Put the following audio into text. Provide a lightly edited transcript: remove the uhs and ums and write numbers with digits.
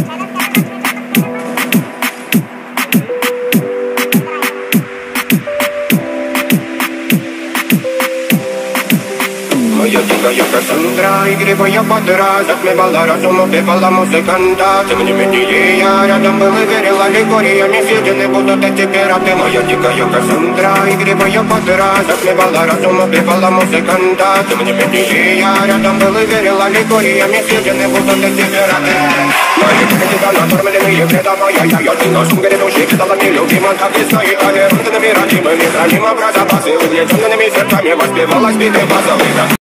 Моя дикая Кассандра, игривая подра, затмевала разум, убивала музыканта. Тем не менее я рядом был и верил, аллегориями съедены будут эти пираты. Моя дикая Кассандра, игривая подра, затмевала разум, убивала музыканта. Тем не менее я рядом был и верил, аллегориями съедены будут эти пираты. Мои кредиты накормленные предавая, я тяну сумка души, кидала нелюбима, как и стоит, а вернутыми родимыми, храним образа базы, угнетенными сердцами воспевалась биты базовых.